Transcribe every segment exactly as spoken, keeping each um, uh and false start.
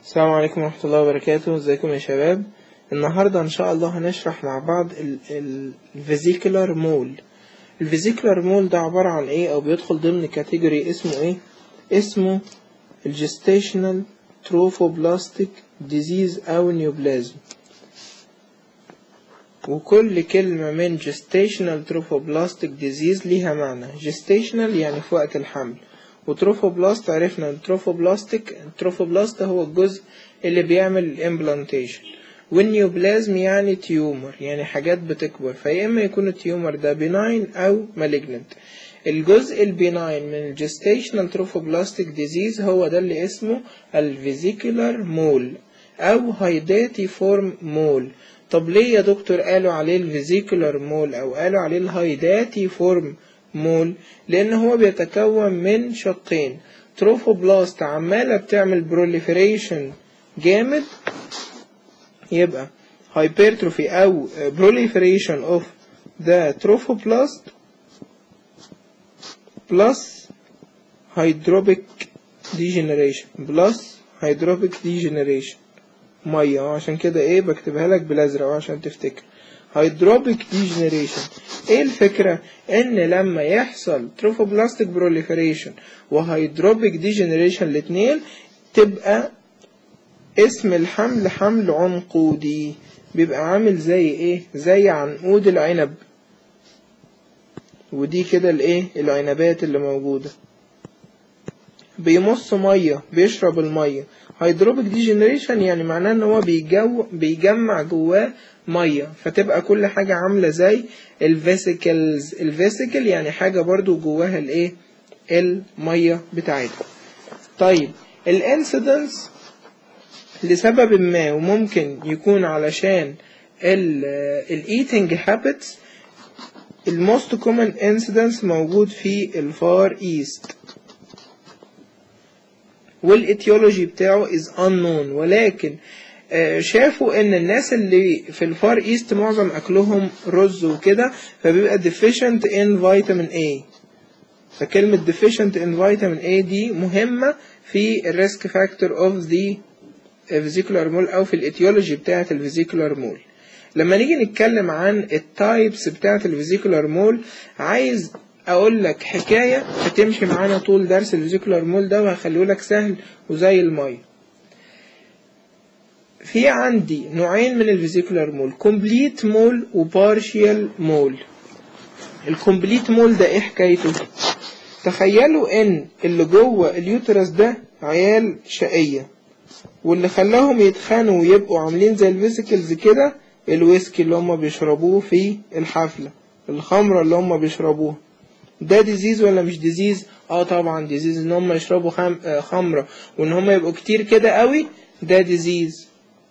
السلام عليكم ورحمة الله وبركاته. ازيكم يا شباب؟ النهاردة ان شاء الله هنشرح مع بعض الفيزيكولار مول. الفيزيكولار مول ده عبارة عن ايه او بيدخل ضمن كاتيجوري اسمه ايه؟ اسمه الجستيشنال تروفوبلاستيك ديزيز او نيوبلازم. وكل كلمة من gestational trophoblastic disease ليها معنى. gestational يعني في وقت الحمل، وتروفوبلاست عرفنا التروفوبلاستيك التروفوبلاست هو الجزء اللي بيعمل الامبلانتيشن، والنيوبلازم يعني تيومر، يعني حاجات بتكبر، فيا اما يكون التيومر ده بيناين او مالجننت. الجزء البيناين من الجستيشنال تروفوبلاستيك ديزيز هو ده اللي اسمه الفيزيكولار مول او هايداتي فورم مول. طب ليه يا دكتور قالوا عليه الفيزيكولار مول او قالوا عليه الهايداتي فورم مول؟ لان هو بيتكون من شقين، تروفوبلاست عمالة بتعمل بروليفريشن جامد، يبقى hypertrophy او proliferation of the trophoblast plus hydropic degeneration plus hydropic degeneration مية، عشان كده ايه بكتبها لك بالازرق عشان تفتكر hydropic degeneration. ايه الفكرة؟ ان لما يحصل trophoblast proliferation وhydropic degeneration الاتنين تبقى اسم الحمل حمل عنقودي، بيبقى عامل زي ايه؟ زي عنقود العنب، ودي كده الايه العنبات اللي موجودة، بيمص مية، بيشرب المية. هيدروبيك ديجنريشن يعني معناه ان هو بيجو بيجمع جواه مية، فتبقى كل حاجة عاملة زي الفيسيكلز. الفيسيكل يعني حاجة برضو جواها الايه المية بتاعتها. طيب الانسيدنس لسبب ما، وممكن يكون علشان الايتنج هابتس، الموست كومن انسيدنس موجود في الفار ايست، والاتيولوجي بتاعه is unknown، ولكن شافوا ان الناس اللي في الفار ايست معظم اكلهم رز وكده، فبيبقى deficient in vitamin A. فكلمة deficient in vitamin A دي مهمة في الريسك فاكتور of the vesicular mole او في الاتيولوجي بتاعة الفيزيكولار مول. لما نيجي نتكلم عن التايبس بتاعة الفيزيكولار مول، عايز اقول لك حكاية هتمشي معانا طول درس الفيزيكولار مول ده، وهخليه لك سهل وزي المية. في عندي نوعين من الفيزيكولار مول، كومبليت مول وبارشيال مول. الكومبليت مول ده ايه حكايته؟ تخيلوا ان اللي جوه اليوترس ده عيال شقية، واللي خلاهم يتخانوا ويبقوا عاملين زي الفيسيكلز كده الويسكي اللي هم بيشربوه في الحفلة، الخمرة اللي هم بيشربوها. ده ديزيز ولا مش ديزيز؟ اه طبعا ديزيز، ان هم يشربوا خم... آه خمرة وان هم يبقوا كتير كده قوي، ده ديزيز.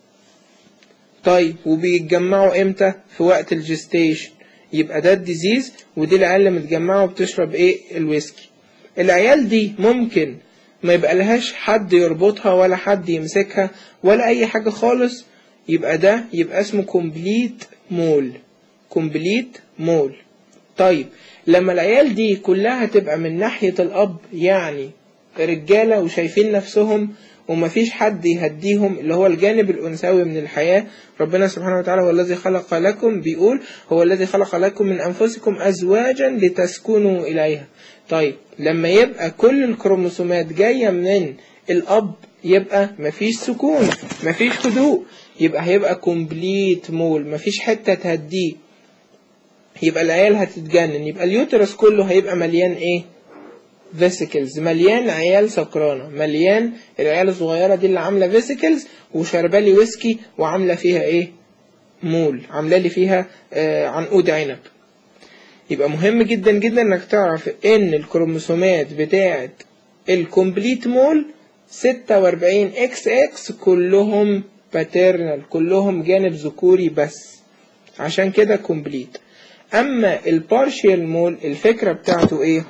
طيب وبيتجمعوا امتى؟ في وقت الجستيشن، يبقى ده الديزيز، ودي العيال اللي متجمعة وبتشرب ايه؟ الويسكي. العيال دي ممكن ما يبقى لهاش حد يربطها ولا حد يمسكها ولا اي حاجة خالص، يبقى ده يبقى اسمه كومبليت مول. كومبليت مول. طيب لما العيال دي كلها تبقى من ناحية الأب، يعني رجالة وشايفين نفسهم ومفيش حد يهديهم، اللي هو الجانب الأنثوي من الحياة، ربنا سبحانه وتعالى هو الذي خلق لكم، بيقول هو الذي خلق لكم من أنفسكم أزواجا لتسكنوا إليها. طيب لما يبقى كل الكروموسومات جاية من الأب، يبقى مفيش سكون، مفيش هدوء، يبقى هيبقى كومبليت مول، مفيش حتة تهديه، يبقى العيال هتتجنن. يبقى اليوترس كله هيبقى مليان ايه؟ فيسيكلز، مليان عيال سكرانة، مليان العيال الصغيرة دي اللي عاملة فيسيكلز وشربالي ويسكي وعاملة فيها ايه؟ مول، عاملة لي فيها آه عنقود عنب. يبقى مهم جدا جدا انك تعرف ان الكروموسومات بتاعت الكومبليت مول ستة واربعين اكس اكس كلهم باترنال، كلهم جانب ذكوري بس، عشان كده كومبليت. اما البارشيال مول الفكرة بتاعته ايه؟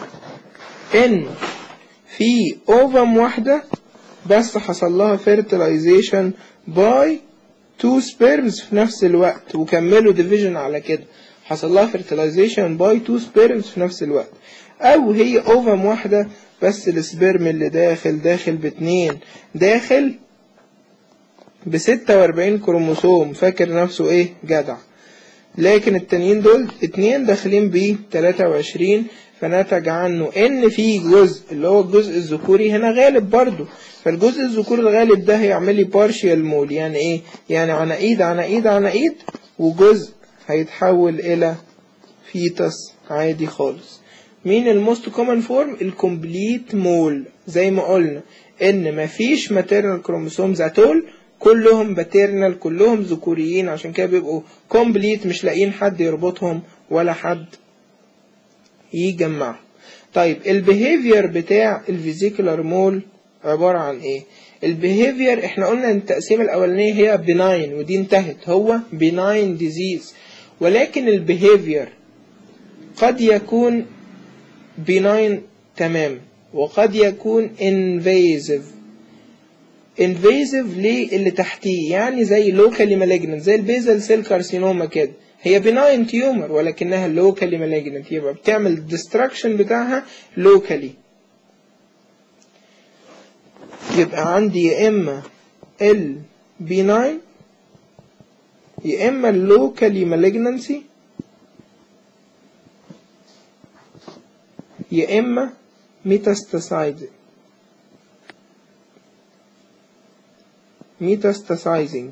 ان في اوفم واحدة بس حصل لها fertilization by two sperms في نفس الوقت، وكملوا division على كده، حصل لها fertilization by two sperms في نفس الوقت. او هي اوفم واحدة بس السبرم اللي داخل داخل باتنين، داخل بستة واربعين كروموسوم فاكر نفسه ايه جدع، لكن التانيين دول اتنين داخلين ب تلاتة وعشرين، فنتج عنه ان في جزء اللي هو الجزء الذكوري هنا غالب برضو، فالجزء الذكوري الغالب ده هيعمل لي بارشيال مول. يعني ايه؟ يعني عناقيد عناقيد عناقيد وجزء هيتحول الى فيتس عادي خالص. مين الموست كومن فورم؟ الكومبليت مول. زي ما قلنا ان مفيش ماتيرنال كروموسومز اتول، كلهم باترنال، كلهم ذكوريين، عشان كده بيبقوا كومبليت، مش لاقيين حد يربطهم ولا حد يجمعهم. طيب البيهيفير بتاع الفيزيكولار مول عبارة عن ايه؟ البيهيفير احنا قلنا ان التقسيمة الاولانية هي بناين ودي انتهت، هو بناين ديزيز، ولكن البيهيفير قد يكون بناين تمام وقد يكون invasive. invasive ليه؟ اللي تحتيه يعني زي locally malignant، زي البيزل سيل كارسينوما كده، هي benign tumor ولكنها locally malignant، يبقى بتعمل destruction بتاعها locally. يبقى عندي يا اما ال benign يا اما locally malignancy يا اما metastasizing metastasizing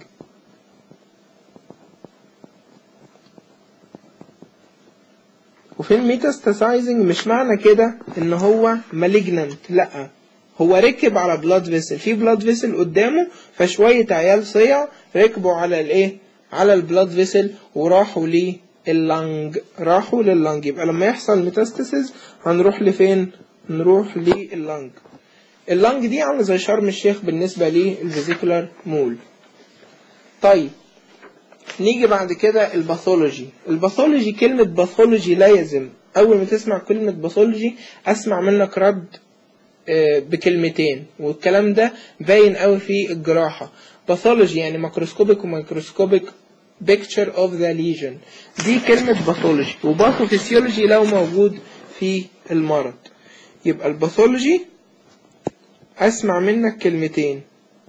وفي الميتاستاسايزنج مش معنى كده ان هو malignant، لا، هو ركب على blood vessel، في blood vessel قدامه، فشوية عيال صيع ركبوا على الايه، على البلاد فيسل وراحوا لللنج، راحوا لللنج. يبقى لما يحصل ميتاستاسيز هنروح لفين؟ نروح لللنج. اللنج دي عامله زي شرم الشيخ بالنسبه للفيزيكولار مول. طيب نيجي بعد كده الباثولوجي. الباثولوجي كلمه باثولوجي لازم اول ما تسمع كلمه باثولوجي اسمع منك رد بكلمتين، والكلام ده باين قوي في الجراحه. باثولوجي يعني ماكروسكوبيك وميكروسكوبيك picture of the lesion، دي كلمه باثولوجي. وباثوفيسيولوجي لو موجود في المرض. يبقى الباثولوجي اسمع منك كلمتين،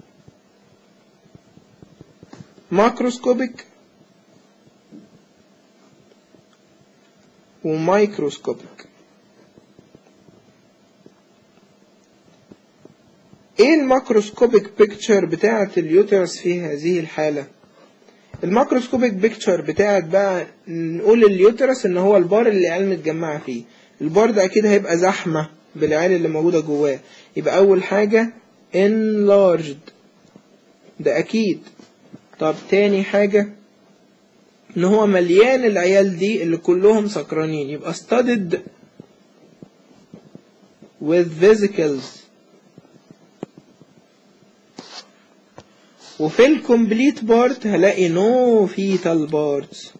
ماكروسكوبيك ومايكروسكوبيك. ايه الماكروسكوبيك بيكتشر بتاعة اليوترس في هذه الحالة؟ الماكروسكوبيك بيكتشر بتاعة بقى نقول اليوترس ان هو البار اللي العيال متجمعة فيه، البار ده اكيد هيبقى زحمة بالعيال اللي موجودة جواه، يبقى اول حاجة enlarged ده اكيد. طب تاني حاجة ان هو مليان العيال دي اللي كلهم سكرانين، يبقى studded with vesicles. وفي الكومبليت بارت هلاقي نو فيتال بارتس.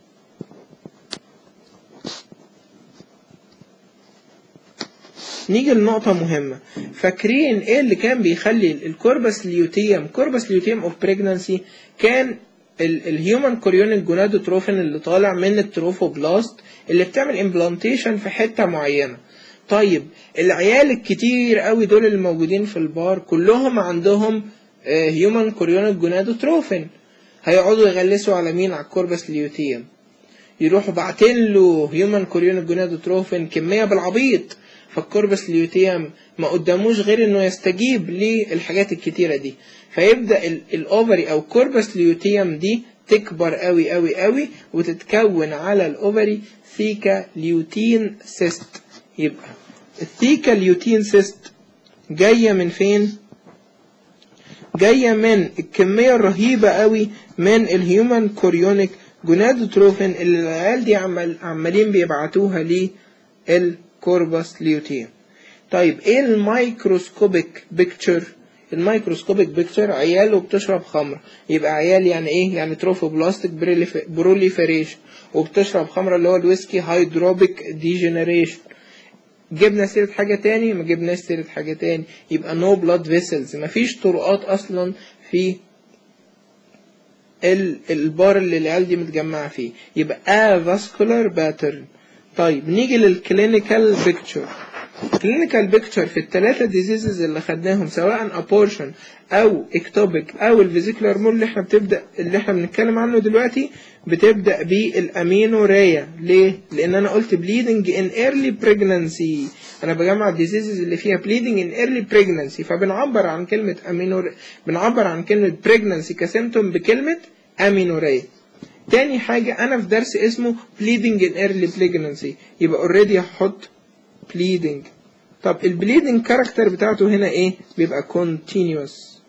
نيجي لنقطة مهمة، فاكرين ايه اللي كان بيخلي الكوربس ليوتيوم كوربس ليوتيوم اوف بريجنانسي؟ كان الهيومن كوريونيك جونادوتروفين اللي طالع من التروفوبلاست اللي بتعمل امبلانتيشن في حتة معينة. طيب العيال الكتير قوي دول اللي موجودين في البار كلهم عندهم هيومن كوريونيك جونادوتروفين، هيقعدوا يغلسوا على مين؟ على الكوربس ليوتيوم، يروحوا باعتين له هيومن كوريونيك جونادوتروفين كمية بالعبيط، فالكوربس ليوتيوم ما قداموش غير انه يستجيب للحاجات الكتيرة دي، فيبدأ الاوفري او كوربس ليوتيوم دي تكبر قوي قوي قوي وتتكون على الاوفري ثيكا ليوتين سيست. يبقى الثيكا ليوتين سيست جاية من فين؟ جاية من الكمية الرهيبة قوي من الهيومن كوريونيك جونادوتروفين اللي العيال دي عمال عمالين بيبعتوها للكوربس ليوتيوم. طيب ايه الميكروسكوبيك بيكتشر؟ الميكروسكوبيك بيكتشر عيال وبتشرب خمر، يبقى عيال يعني ايه؟ يعني تروفوبلاستيك بروليفريشن، وبتشرب خمرة اللي هو الويسكي هيدروبيك ديجنريشن. جبنا سيرة حاجة تاني؟ ما جبناش سيرة حاجة تاني، يبقى نو بلاد فيسلز، مفيش طرقات اصلا في البار اللي العيال دي متجمعة فيه، يبقى avascular pattern. طيب نيجي للكلينيكال بيكتشر. كلينيكال بيكتشر في الثلاثه ديزيزز اللي خدناهم سواء ابورشن او اكتوبيك او الفيزيكولار مول اللي احنا بتبدا اللي احنا بنتكلم عنه دلوقتي بتبدا بالامينوريا. ليه؟ لان انا قلت bleeding in early pregnancy، انا بجمع الديزيزز اللي فيها bleeding in early pregnancy، فبنعبر عن كلمه امينوريا، بنعبر عن كلمه pregnancy كسيمتوم بكلمه امينوريا. تاني حاجه انا في درس اسمه bleeding in early pregnancy، يبقى اوريدي هحط bleeding. طب البليدنج كاركتر بتاعته هنا ايه؟ بيبقى continuous.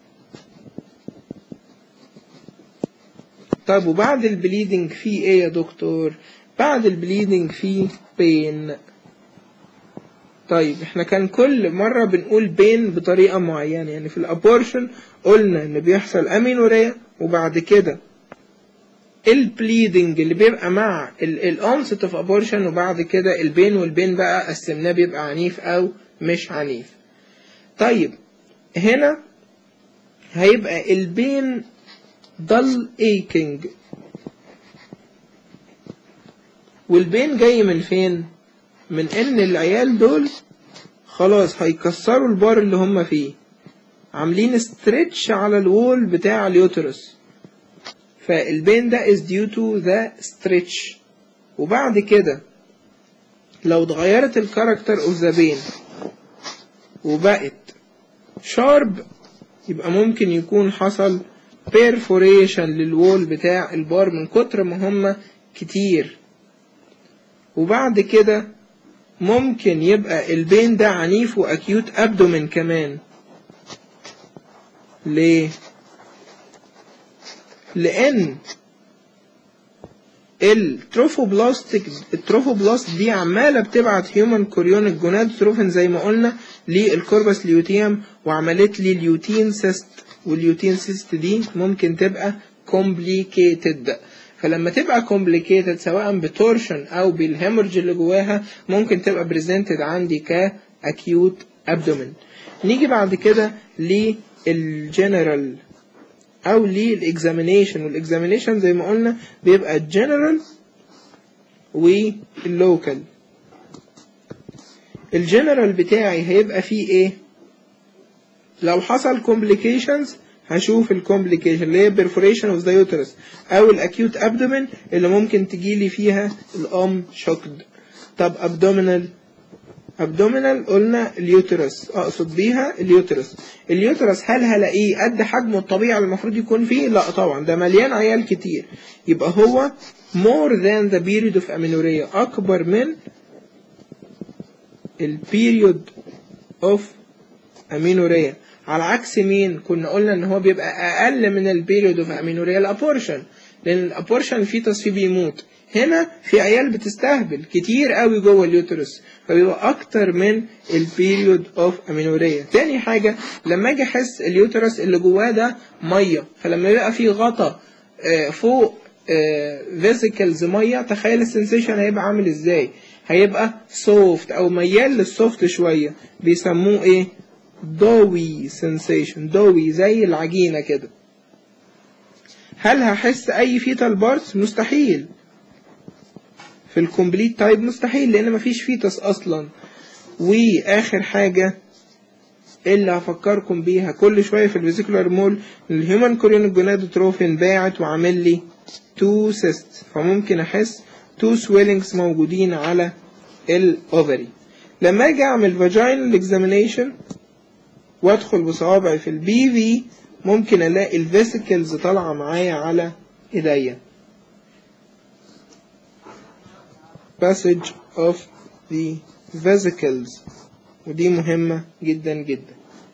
طب وبعد البليدنج فيه ايه يا دكتور؟ بعد البليدنج فيه بين. طيب احنا كان كل مرة بنقول بين بطريقة معينة، يعني في الابورشن قلنا ان بيحصل امينوريا وبعد كده البليدنج اللي بيبقى مع الانست اوف ابورشن وبعد كده البين، والبين بقى قسمناه بيبقى عنيف او مش عنيف. طيب هنا هيبقى البين dull aching، والبين جاي من فين؟ من ان العيال دول خلاص هيكسروا البار اللي هم فيه، عاملين ستريتش على الوول بتاع اليوترس، فالبين ده is due to the stretch. وبعد كده لو اتغيرت الكاركتر of the بين وبقت شارب يبقى ممكن يكون حصل perforation للوول بتاع البار من كتر ما هما كتير. وبعد كده ممكن يبقى البين ده عنيف واكيوت ابدومين كمان. ليه؟ لان التروفوبلاستيك التروفوبلاست دي عماله بتبعت هيومن كوريونيك جونادوتروفين زي ما قلنا للكوربس ليوتيوم، وعملت لي اليوتين سيست، واليوتين سيست دي ممكن تبقى كومبليكيتد. فلما تبقى كومبليكيتد سواء بتورشن او بالهيمورج اللي جواها ممكن تبقى بريزنتد عندي كاكيوت ابدومين. نيجي بعد كده للجنرال او للاكزامينيشن، والاكزامينيشن زي ما قلنا بيبقى الجنرال واللوكال. الجنرال بتاعي هيبقى فيه ايه؟ لو حصل complications هشوف الكومبليكيشن اللي هي perforation of the uterus او الاكيوت ابدومين اللي ممكن تجيلي فيها الام شوكد. طب abdominal abdominal قلنا اليوترس، اقصد بيها اليوترس. اليوترس هل هلاقيه قد حجمه الطبيعي اللي المفروض يكون فيه؟ لا طبعا، ده مليان عيال كتير، يبقى هو more than the period of amenorrhea، اكبر من ال period of amenorrhea. على عكس مين؟ كنا قلنا ان هو بيبقى اقل من ال period of amenorrhea الابورشن، لان الابورشن الفيتس فيه بيموت. هنا في عيال بتستهبل كتير قوي جوه اليوترس، فبيبقى اكتر من البيريود اوف امينوريا. تاني حاجه لما اجي احس اليوترس اللي جواه ده ميه، فلما يبقى فيه غطا فوق فيسيكلز ميه، تخيل السنسيشن هيبقى عامل ازاي؟ هيبقى سوفت او ميال للسوفت شويه، بيسموه ايه؟ دوي سنسيشن، دوي زي العجينه كده. هل هحس اي فيتال بارتس؟ مستحيل. في الكومبليت تايب مستحيل لان مفيش فيتس اصلا. واخر حاجه اللي هفكركم بيها كل شويه في الفيزيكولار مول، الهيومن كوريونيك جونادوتروفين باعت وعامل لي تو سيست، فممكن احس تو سويلنجز موجودين على الاوفري. لما اجي اعمل فاجينال اكزامينيشن وادخل بصوابعي في البي في ممكن الاقي الفيسيكلز طالعه معايا على ايديا. passage of the vesicles، ودي مهمة جدا جدا.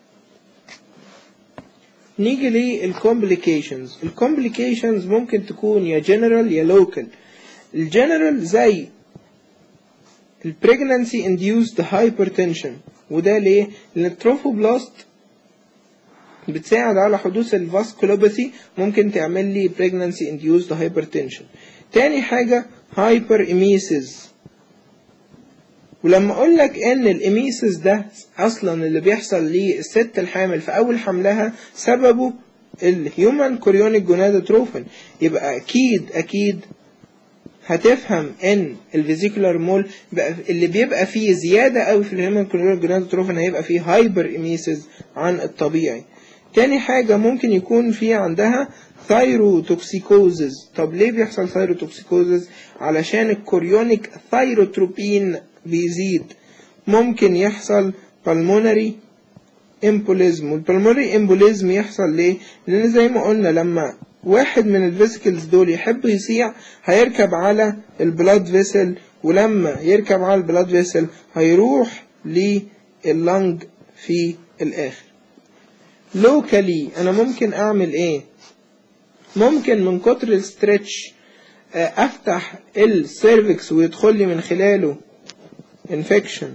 نيجي للcomplications. الcomplications ممكن تكون يا general يا local. الجنرال زي ال pregnancy induced hypertension، وده ليه؟ لأن التروفوبلاست بتساعد على حدوث الفاسكولوباثي، ممكن تعمل لي pregnancy induced hypertension. تاني حاجة هايبر إميسيس. ولما اقول لك ان الاميسيس ده اصلا اللي بيحصل للست الحامل في اول حملها سببه الهيومن كوريونيك جونادوتروفين، يبقى اكيد اكيد هتفهم ان الفيزيكولار مول اللي بيبقى فيه زياده قوي في الهيموكلوريك جونادوتروفين هيبقى فيه هايبر ايميسيس عن الطبيعي. تاني حاجه ممكن يكون في عندها ثايروتوكسيكوزز. طب ليه بيحصل ثايروتوكسيكوزز؟ علشان الكوريونيك ثايروتروبين بيزيد. ممكن يحصل pulmonary embolism. والpulmonary embolism يحصل ليه؟ لان زي ما قلنا لما واحد من الفيسيكلز دول يحب يسيع هيركب على البلاد فيسل، ولما يركب على البلاد فيسل هيروح لللنج في الاخر. لوكالي انا ممكن اعمل ايه؟ ممكن من كتر الستريتش افتح السيرفكس ويدخل لي من خلاله انفكشن،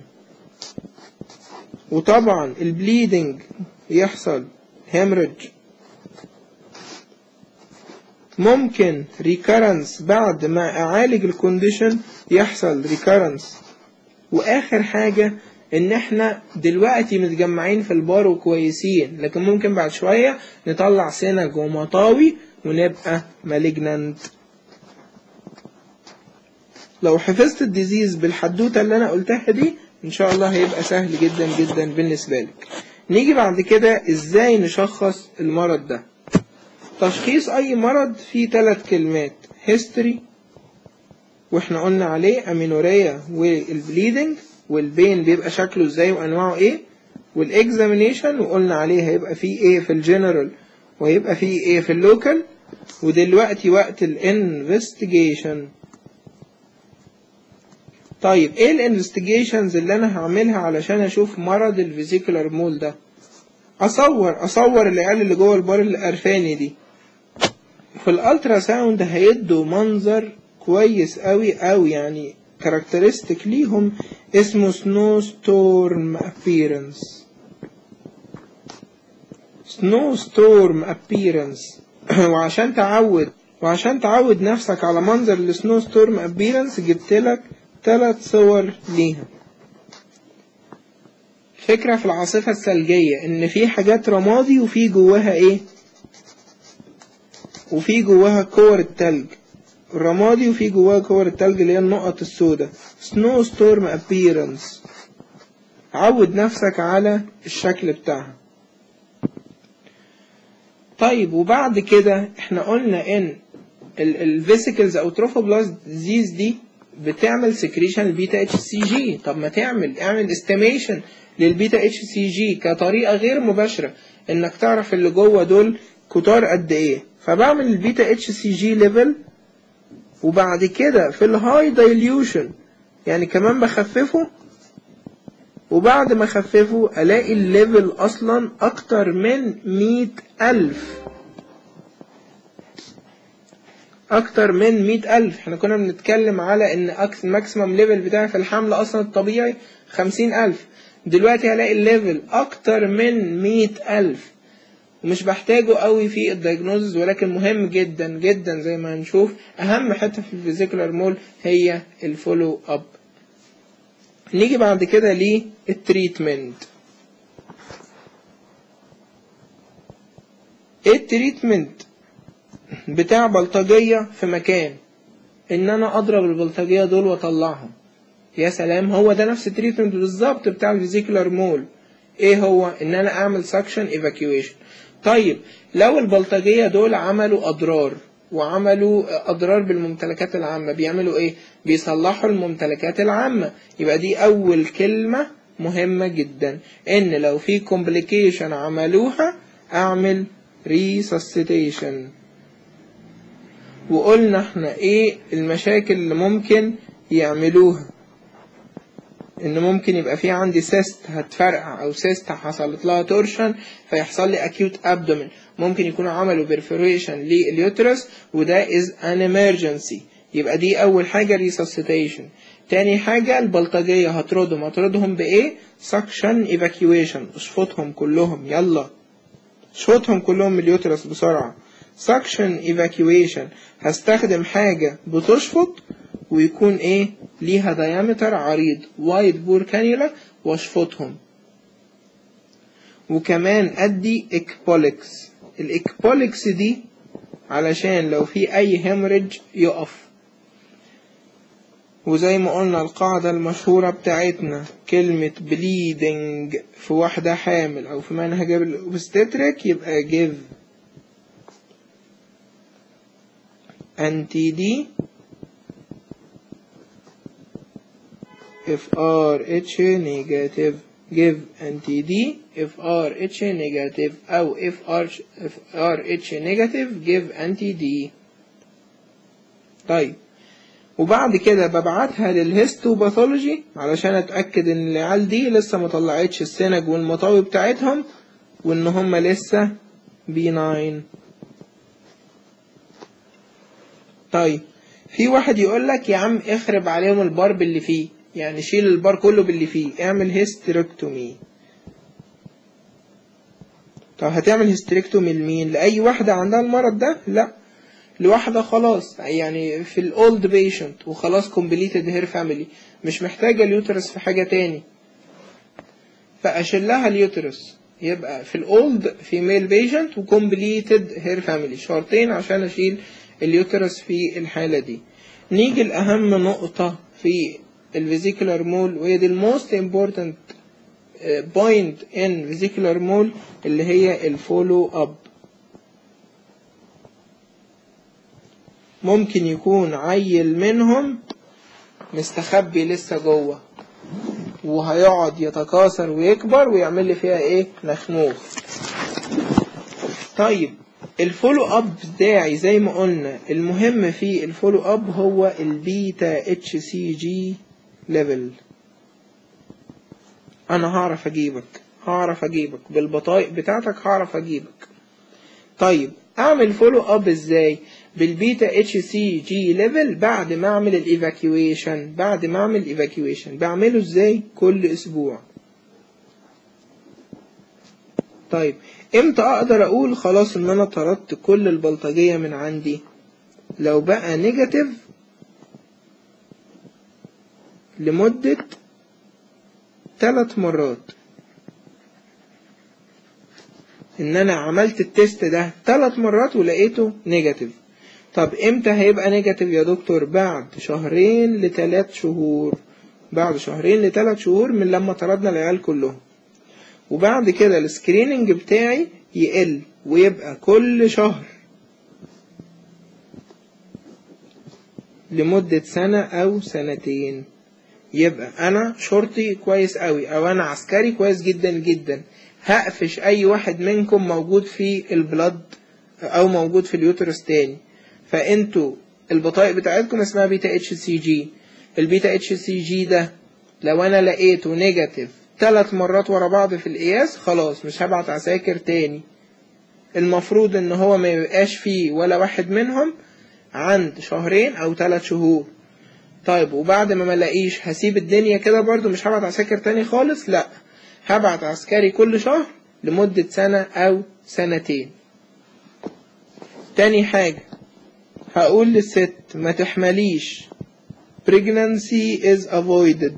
وطبعا البليدنج يحصل هيمرج. ممكن ريكارنس بعد ما اعالج الكونديشن يحصل ريكارنس. واخر حاجة ان احنا دلوقتي متجمعين في البار وكويسين، لكن ممكن بعد شوية نطلع سنج ومطاوي ونبقى مالجنانت. لو حفظت الديزيز بالحدوتة اللي انا قلتها دي ان شاء الله هيبقى سهل جدا جدا بالنسبة لك. نيجي بعد كده ازاي نشخص المرض ده. تشخيص اي مرض فيه ثلاث كلمات: history، واحنا قلنا عليه امينوريا والبليدنج، والبين بيبقى شكله ازاي وانواعه ايه، والاكزامينيشن وقلنا عليه هيبقى فيه ايه في الجنرال وهيبقى فيه ايه في اللوكال. ودلوقتي وقت الانفستيجيشن. طيب ايه الانفستيجيشنز اللي انا هعملها علشان اشوف مرض الفيزيكولار مول ده؟ اصور اصور العيال اللي جوه البار اللي قرفاني دي. في الالترا ساوند هيدوا منظر كويس قوي قوي، يعني كاركترستيك ليهم اسمه سنو ستورم ابيرنس. سنو ستورم ابيرنس وعشان تعود وعشان تعود نفسك على منظر السنو ستورم ابيرنس جبت لك ثلاث صور ليها. فكرة في العاصفة الثلجية ان في حاجات رمادي وفي جواها ايه، وفي جواها كور التلج. الرمادي وفي جواها كور التلج اللي هي النقط السوداء. سنو ستورم ابيرنس. عود نفسك على الشكل بتاعها. طيب وبعد كده احنا قلنا ان الفيسيكلز او تروفوبلاست ديزيز دي بتعمل سكريشن البيتا اتش سي جي. طب ما تعمل اعمل استيميشن للبيتا اتش سي جي كطريقه غير مباشره انك تعرف اللي جوه دول كتار قد ايه. فبعمل البيتا اتش سي جي ليفل، وبعد كده في الهاي دايليوشن يعني كمان بخففه، وبعد ما اخففه الاقي الليفل اصلا اكتر من مئة الف. اكتر من مئة الف. احنا كنا بنتكلم على ان الماكسيمم ليفل بتاعي في الحمل اصلا الطبيعي خمسين الف، دلوقتي هلاقي الليفل اكتر من مئة الف. ومش بحتاجه قوي في الدايجنوزز، ولكن مهم جدا جدا زي ما هنشوف. اهم حته في الفيزيكولار مول هي الفولو اب. نيجي بعد كده للتريتمنت. ايه التريتمنت بتاع بلطجية في مكان؟ ان انا اضرب البلطجية دول واطلعهم. يا سلام، هو ده نفس التريتمنت بالظبط بتاع الفيزيكولار مول. ايه هو؟ ان انا اعمل سكشن ايفاكيويشن. طيب لو البلطجية دول عملوا اضرار وعملوا اضرار بالممتلكات العامة، بيعملوا ايه؟ بيصلحوا الممتلكات العامة. يبقى دي اول كلمة مهمة جدا، ان لو في كومبليكيشن عملوها اعمل ريسسيتيشن. وقلنا احنا ايه المشاكل اللي ممكن يعملوها. ان ممكن يبقى في عندي سيست هتفرقع او سيست حصلت لها تورشن فيحصل لي اكيوت ابدومين. ممكن يكونوا عملوا بيرفوريشن لليوترس وده از ان امرجنسي. يبقى دي اول حاجه ريسسيتيشن. تاني حاجه البلطجيه هطردهم. هطردهم بايه؟ سكشن ايفاكيويشن. اشفطهم كلهم، يلا اشفطهم كلهم من اليوترس بسرعه. سكشن ايفاكيويشن هستخدم حاجه بتشفط ويكون ايه ليها دايمتر عريض، وايد بور كانيولا، واشفطهم. وكمان ادي اكبوليكس. الاكبوليكس دي علشان لو في اي هيموريدج يقف. وزي ما قلنا القاعدة المشهورة بتاعتنا كلمة bleeding في واحدة حامل أو في منهج الأوبستتريك يبقى give anti-D if Rh negative give anti-D if Rh negative أو if Rh negative give anti-D. طيب وبعد كده ببعتها للهيستوباثولوجي علشان اتأكد ان العيال دي لسه مطلعتش السنج والمطاوي بتاعتهم وان هم لسه بي تسعة. طيب في واحد يقولك يا عم اخرب عليهم البار باللي فيه، يعني شيل البار كله باللي فيه، اعمل هيستريكتومي. طب هتعمل هيستريكتومي لمين؟ لأي واحدة عندها المرض ده؟ لا، لواحدة خلاص يعني في الأولد بيشنت وخلاص completed her family مش محتاجة اليوترس في حاجة تاني، فأشيلها اليوترس. يبقى في الأولد فيميل بيشنت وcompleted her family، شرطين عشان أشيل اليوترس في الحالة دي. نيجي لأهم نقطة في الفيزيكولار مول وهي دي الموست important point in vesicular mole اللي هي الفولو أب. ممكن يكون عيل منهم مستخبي لسه جوه وهيقعد يتكاثر ويكبر ويعمل لي فيها ايه؟ نخنوخ. طيب الفولو اب بتاعي زي ما قلنا المهم في الفولو اب هو البيتا اتش سي جي ليفل. انا هعرف اجيبك هعرف اجيبك بالبطايق بتاعتك هعرف اجيبك. طيب اعمل فولو اب ازاي؟ بالبيتا اتش سي جي ليفل بعد ما اعمل الايفاكيويشن. بعد ما اعمل ايفاكيويشن بعمله ازاي؟ كل اسبوع. طيب امتى اقدر اقول خلاص ان انا طردت كل البلطجية من عندي؟ لو بقى نيجاتيف لمدة ثلاث مرات، ان انا عملت التست ده ثلاث مرات ولقيته نيجاتيف. طب امتى هيبقى نيجاتيف يا دكتور؟ بعد شهرين لثلاث شهور. بعد شهرين لثلاث شهور من لما طردنا العيال كلهم. وبعد كده السكريننج بتاعي يقل ويبقى كل شهر لمدة سنة او سنتين. يبقى انا شرطي كويس قوي او انا عسكري كويس جدا جدا، هقفش اي واحد منكم موجود في البلد او موجود في اليوترس تاني. فانتوا البطايق بتاعتكم اسمها بيتا اتش سي جي. البيتا اتش سي جي ده لو انا لقيته نيجاتيف ثلاث مرات ورا بعض في القياس خلاص مش هبعت عساكر تاني. المفروض ان هو ما يبقاش فيه ولا واحد منهم عند شهرين او ثلاث شهور. طيب وبعد ما ملاقيش هسيب الدنيا كده برضو مش هبعت عساكر تاني خالص؟ لا، هبعت عسكري كل شهر لمدة سنة او سنتين. تاني حاجة هقول للست ما تحمليش pregnancy is avoided.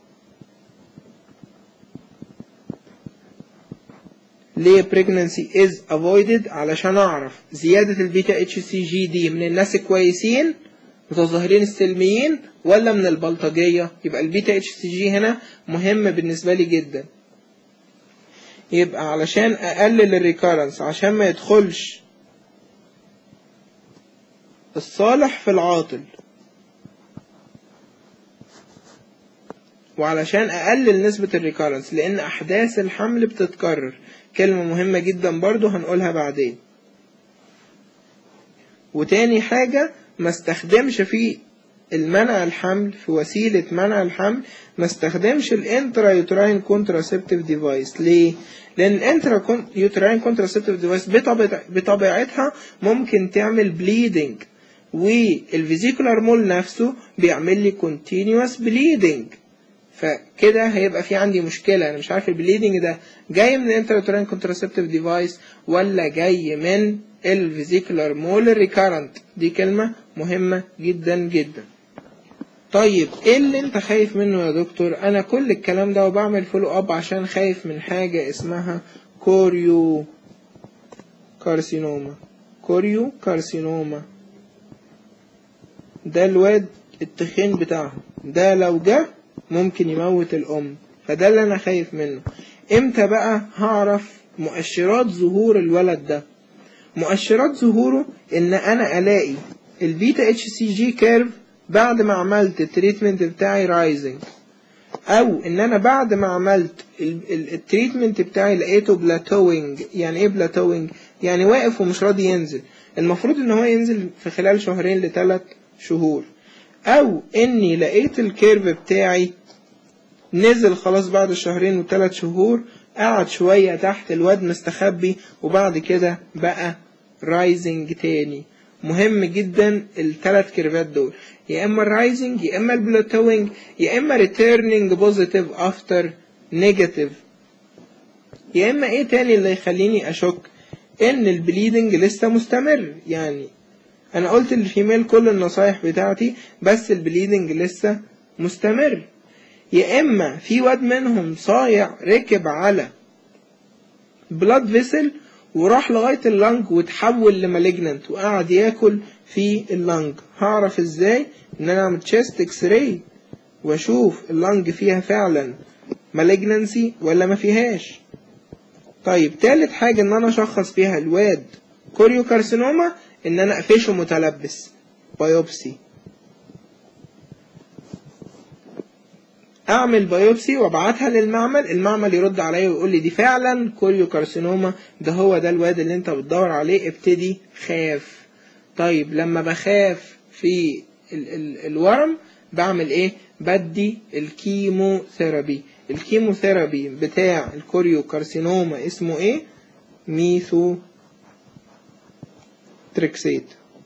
ليه pregnancy is avoided؟ علشان اعرف زيادة البيتا اتش سي جي دي من الناس الكويسين متظاهرين السلميين ولا من البلطجية. يبقى البيتا اتش سي جي هنا مهم بالنسبة لي جدا. يبقى علشان اقلل الريكارنس عشان ما يدخلش الصالح في العاطل، وعلشان اقلل نسبة الريكارنس لان احداث الحمل بتتكرر. كلمة مهمة جدا برضو هنقولها بعدين. وتاني حاجة ما استخدمش في المنع الحمل في وسيلة منع الحمل ما استخدمش الانترا يوتراين كونتراسيبتيف ديفايس. ليه؟ لان الانترا يوتراين كونتراسيبتيف ديفايس بطبيعتها ممكن تعمل بليدنج، والفيزيكولار مول نفسه بيعمل لي continuous bleeding. فكده هيبقى في عندي مشكلة. انا مش عارف البليدنج ده جاي من الانترا يوتراين كونتراسيبتيف ديفايس ولا جاي من الفيزيكولار مول ريكارنت. دي كلمة مهمة جدا جدا. طيب ايه اللي انت خايف منه يا دكتور؟ انا كل الكلام ده وبعمل فولو اب عشان خايف من حاجة اسمها كوريو كارسينوما. كوريو كارسينوما ده الواد التخين بتاعهم. ده لو جه ممكن يموت الأم، فده اللي أنا خايف منه. إمتى بقى هعرف مؤشرات ظهور الولد ده؟ مؤشرات ظهوره إن أنا ألاقي البيتا اتش سي جي كيرف بعد ما عملت التريتمنت بتاعي رايزنج، او ان انا بعد ما عملت التريتمنت بتاعي لقيته بلاتوينج. يعني ايه بلاتوينج؟ يعني واقف ومش راضي ينزل، المفروض ان هو ينزل في خلال شهرين لثلاث شهور، او اني لقيت الكيرف بتاعي نزل خلاص بعد شهرين وثلاث شهور، قعد شوية تحت الواد مستخبي وبعد كده بقى رايزنج تاني. مهم جدا الثلاث كيرفات دول، يا اما الرايزنج يا اما البلاتوينج يا اما ريتيرنينج بوزيتيف افتر نيجاتيف. يا اما ايه تاني اللي يخليني اشك ان البليدنج لسه مستمر. يعني انا قلت للفيميل كل النصايح بتاعتي بس البليدنج لسه مستمر. يا اما في واد منهم صايع ركب على بلاد فيسل وراح لغاية اللنج وتحول لمالجننت وقعد ياكل في اللنج. هعرف ازاي؟ ان انا اعمل تشيست اكس راي واشوف اللنج فيها فعلا مالجننسي ولا ما فيهاش. طيب تالت حاجة ان انا اشخص فيها الواد كوريو كارسينوما، ان انا اقفشه متلبس بايوبسي. اعمل بايوبسي وابعتها للمعمل، المعمل يرد عليا ويقول لي دي فعلا كوريو كارسينوما، ده هو ده الواد اللي انت بتدور عليه، ابتدي خاف. طيب لما بخاف في ال ال الورم بعمل ايه؟ بدي الكيموثيرابي. الكيموثيرابي بتاع الكوريو كارسينوما اسمه ايه؟ ميثو تريكسيت.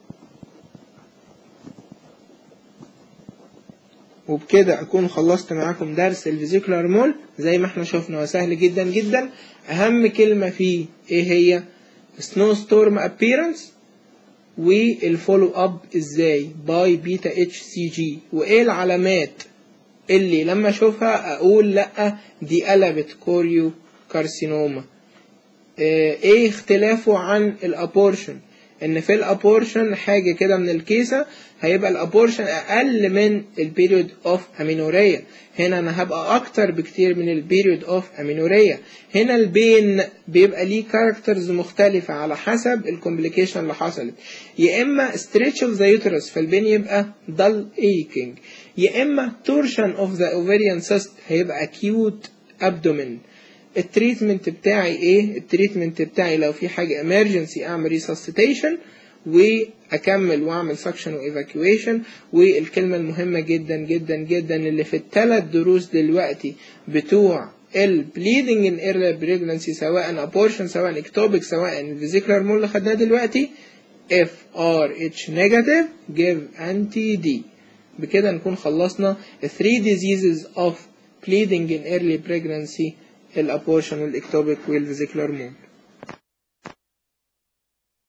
وبكده اكون خلصت معاكم درس الفيزيكولار مول زي ما احنا شفنا، وسهل جدا جدا. اهم كلمة فيه ايه هي؟ سنو ستورم ابيرنس، والفولو اب ازاي باي بيتا اتش سي جي، وايه العلامات اللي لما اشوفها اقول لا دي قلبت كوريو كارسينوما. ايه اختلافه عن الابورشن؟ ان في الابورشن حاجة كده من الكيسة هيبقى الابورشن اقل من البيريود اوف امينوريا، هنا انا هبقى اكتر بكتير من البيريود اوف امينوريا. هنا البين بيبقى ليه كاركترز مختلفة على حسب الكومبليكيشن اللي حصلت، يا اما stretch of the uterus فالبين يبقى dull aching، يا اما torsion of the ovarian cyst هيبقى acute abdomen. التريتمنت بتاعي ايه؟ التريتمنت بتاعي لو في حاجة emergency اعمل ريسسيتيشن واكمل واعمل سكشن وايفاكيويشن. والكلمة المهمة جدا جدا جدا اللي في الثلاث دروس دلوقتي بتوع البليدنج ان ايرلي بريجنانسي، سواء abortion سواء اكتوبيك سواء الفيزيكولار مول اللي خدناه دلوقتي، اف ار اتش negative give anti-D. بكده نكون خلصنا three diseases of bleeding in early pregnancy: الابورشن والاكتوبيك والفيزيكولار مول.